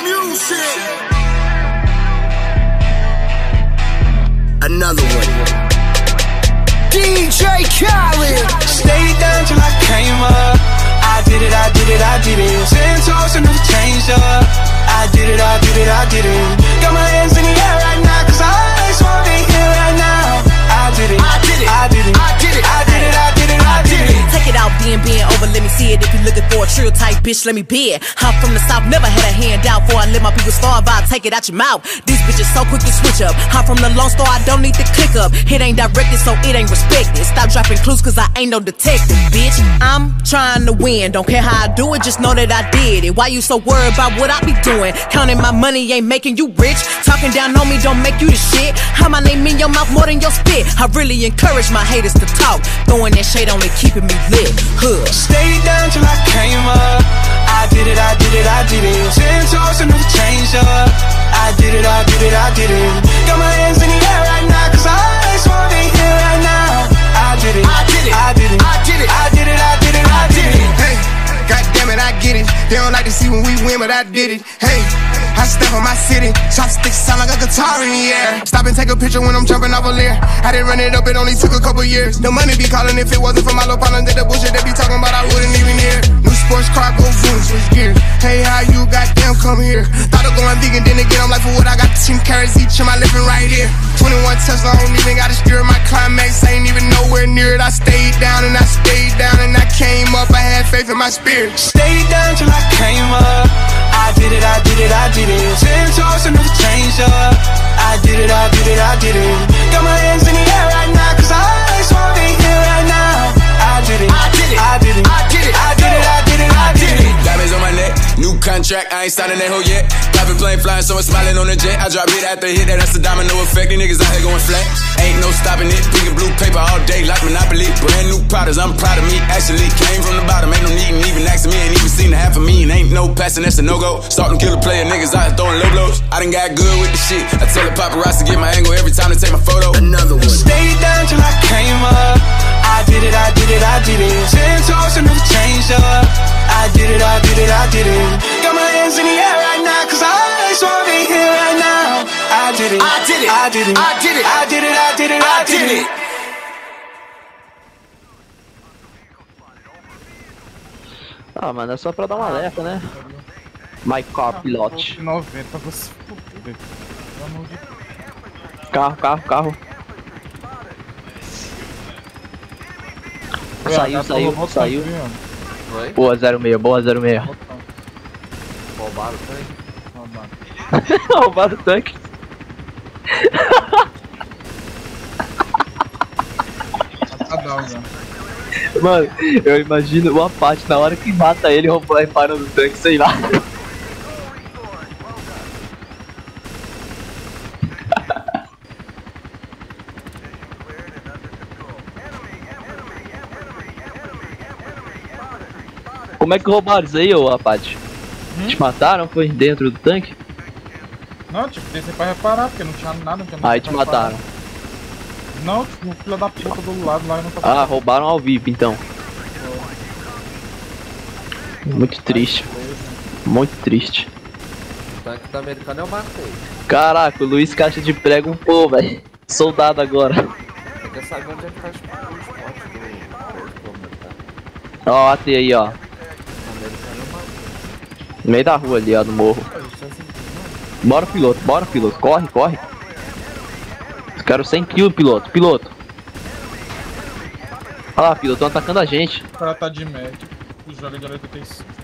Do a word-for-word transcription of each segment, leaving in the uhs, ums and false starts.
music. Another one. D J Khaled. Stayed down till I came up. I did it, I did it, I did it. Ten toes and never changed up. I did it, I did it, I did it. Got my hands in the air right now, cause I just wanna be here right now. I did it, I did it, I did it, I did it, I did it, I did it, I did it. Take it out, being, being over, let me see it. If you're looking for a trill type bitch, let me be it. I'm from the south, never had a handout. Before I let my people starve, I'll take it out your mouth. These bitches so quick to switch up. I'm from the Lone Star, I don't need to click up. It ain't directed, so it ain't respected. Stop dropping clues, cause I ain't no detective, bitch. I'm trying to win, don't care how I do it, just know that I did it. Why you so worried about what I be doing? Counting my money ain't making you rich. Talking down on me don't make you the shit. How my name in your mouth more than your spit. I really encourage my haters to talk. Throwing that shade only keeping me lit. Huh. Stayed down till I came up. I did it, I did it, I did it. Ten toes and never changed up. I did it, I did it, I did it. Got my hands in the air right now, cause I just wanna be here right now. I did it, I did it, I did it, I did it, I did it, I did it, I did it. Hey, goddamn it, I get it. They don't like to see when we win, but I did it. Hey, I step on my city, chopsticks sound like a guitar in the air. Stop and take a picture when I'm jumping off a leer. I didn't run it up, it only took a couple years. The money be calling if it wasn't for my low partner. Did the bullshit they be talking about, I wouldn't even hear. New sports car, go zoom, switch gears. Hey, how you goddamn come here? Thought of going vegan, then again, I'm like, for what I got ten carrots each in my living right here. twenty-one Tesla, I don't even gotta steer. My climax ain't even nowhere near it. I stayed down and I stayed down and I came up. I had faith in my spirit. Stayed down till I came up. I did it, I did it, I did it. Ten toes and never changed up. I did it, I did it, I did it. Got my hands in the air right now, cause I just wanna be here right now. I did it, I did it, I did it, I did it, I did it, I did it, I did it. Diamonds on my neck, new contract, I ain't signing that hoe yet. Private plane flying, someone smiling on the jet. I drop hit after hit, that, that's the domino effect. These niggas out here going flat. Ain't no stopping it, pink and blue paper all day like Monopoly. Brand new products, I'm proud of me. Actually came from the bottom, ain't no need and even asking me. Ain't even seen the half of me and ain't no passing, that's a no-go. Starting kill a player, niggas out here throwing low blows. I done got good with the shit. I tell the paparazzi to get my angle every time they take my photo. Another one. Stayed down till I came up. I did it, I did it, I did it. Ten toes and never changed up. I did it, I did it, I did it. Got my hands in the air right now, cause I just wanna be here right now. I did it, I did it, I did it, I did it, I did it, I did it, I did it. Ah, mano, é só pra dar um alerta, né? My car pilot. noventa, você fuder. Pelo amor de Deus. Carro, carro, carro. Saiu, saiu, saiu. Boa, zero seis, boa, zero seis. Roubaram o tanque? Roubaram. Roubaram o tanque. Tá down, já. Mano, eu imagino uma parte na hora que mata ele roubando, parando o tanque, sei lá. Como é que roubaram isso aí, ô Apache? Hum? Te mataram? Foi dentro do tanque? Não, tipo, descer pra reparar, porque não tinha nada, não tinha nada. Aí te mataram. Não, tipo, o filho da puta do lado lá e não tá. Ah, roubaram ao vivo então. Muito triste. Muito triste. O tanque do americano eu matei. Caraca, o Luiz Caixa de Prego um pô, velho. Soldado agora. Eu quero saber onde é que tá o esporte do americano. Ó, A T aí, ó. No meio da rua ali, ó, no morro. Bora, piloto, bora, piloto. Corre, corre. Quero cem quilos, piloto, piloto. Olha lá, piloto, estão atacando a gente. O cara tá de média. O jogo de oitenta e cinco.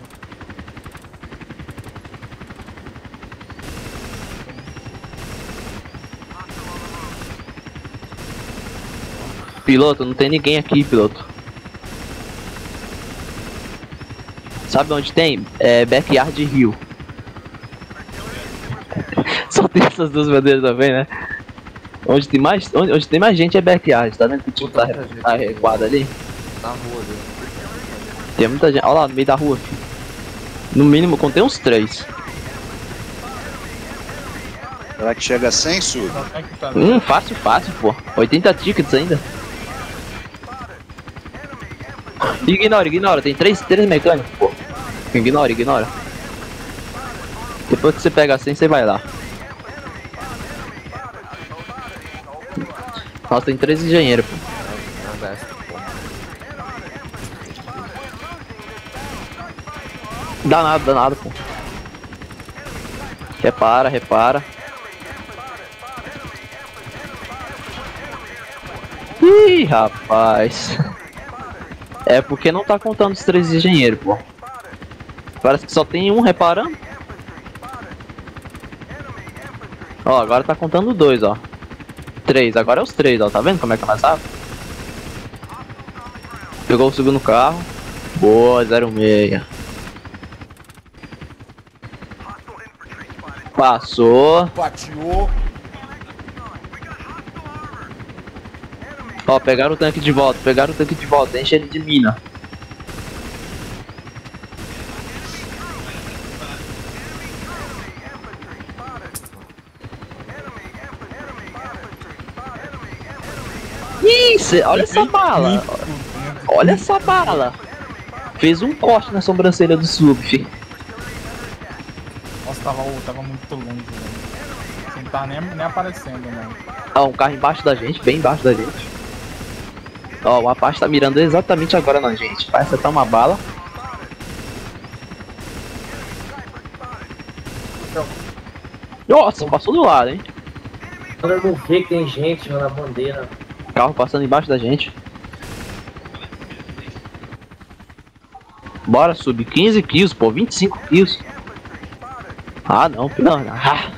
Piloto, não tem ninguém aqui, piloto. Sabe onde tem? É Backyard Hill. Só tem essas duas bandeiras também, né? Onde tem mais, onde, onde tem mais gente é Backyard, tá vendo que o time tá, tá recuado ali? Na rua ali. Tem muita gente, olha lá no meio da rua, filho. No mínimo contei uns três. Será que chega a cem, Su? Hum, fácil, fácil, pô. oitenta tickets ainda. Ignora, ignora, tem três, três mecânicos, pô. Ignora, ignora. Depois que você pega assim, você vai lá. Nossa, tem três engenheiros, pô. Não desce, pô. Dá nada, dá nada, pô. Repara, repara. Ih, rapaz. É porque não tá contando os três engenheiros, pô. Parece que só tem um reparando. Ó, agora tá contando dois, ó. Três, agora é os três, ó. Tá vendo como é que nós sabe? Pegou o segundo carro. Boa, zero seis. Passou. Pateou. Ó, pegaram o tanque de volta, pegaram o tanque de volta, enche ele de mina. Isso, olha essa bala. Olha essa bala. Fez um corte na sobrancelha do sub, fi. Nossa, tava, tava muito longe, velho. Você não tava nem, nem aparecendo, mano. Ó, um carro embaixo da gente, bem embaixo da gente. Ó, o Apache tá mirando exatamente agora na gente. Vai acertar uma bala. Nossa, passou do lado, hein? Quando eu não ver que tem gente, mano, na bandeira. Carro passando embaixo da gente. Bora, sub. quinze kills, pô. vinte e cinco kills. Ah, não. Não, não. Ah.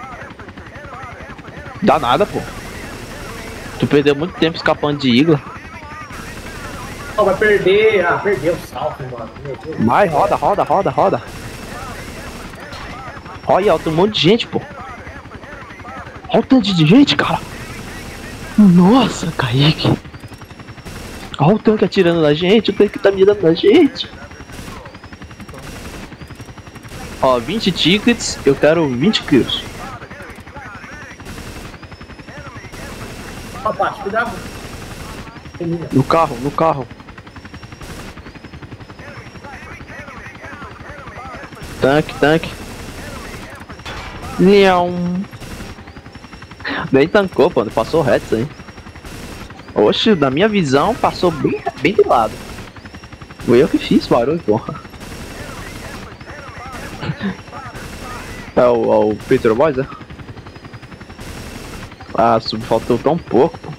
Dá nada, pô. Tu perdeu muito tempo escapando de igla. Oh, vai perder. Ah, perdeu o salto, mano. Meu Deus. Vai, roda, roda, roda, roda. Olha, ó, tem um monte de gente, pô. Olha o tanto de gente, cara. Nossa, Kaique. Olha o tanque atirando na gente, o tanque tá mirando na gente. Ó, vinte tickets, eu quero vinte kills. Ó, Paty, cuidado. No carro, no carro. Tanque, tanque. Não. Nem tancou, pô, passou reto aí. Oxe, na minha visão, passou bem, bem do lado. Foi eu que fiz barulho, porra. É o, é o Peter Boys, é? Ah, sub faltou tão pouco, pô.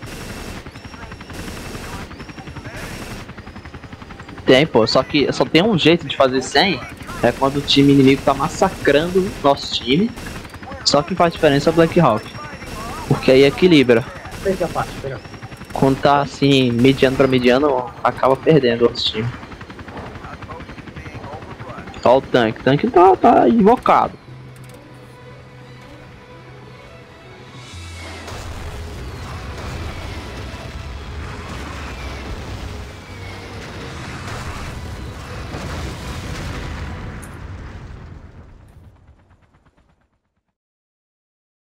Tem, pô, só que só tem um jeito de fazer cem. É quando o time inimigo tá massacrando nosso time. Só que faz diferença o Black Hawk. Porque aí equilibra. Pega a Paty, pega. Quando tá assim, mediano pra mediano, acaba perdendo o outro time. Ó o tanque, o tanque tá, tá invocado.